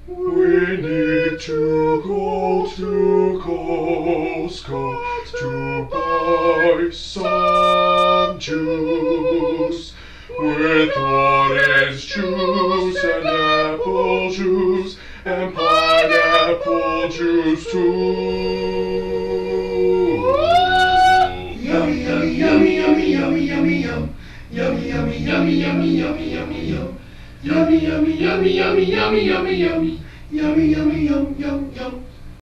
We need to go to Costco to buy some juice with orange juice and apple juice and pineapple juice too. Yummy, yummy, yummy, yummy, yummy, yummy, yum. Yummy, yummy, yummy, yummy, yummy, yummy, yum. Yummy, yummy, yummy, yummy, yummy, yummy, yummy. Yummy, yummy, yum, yum, yum.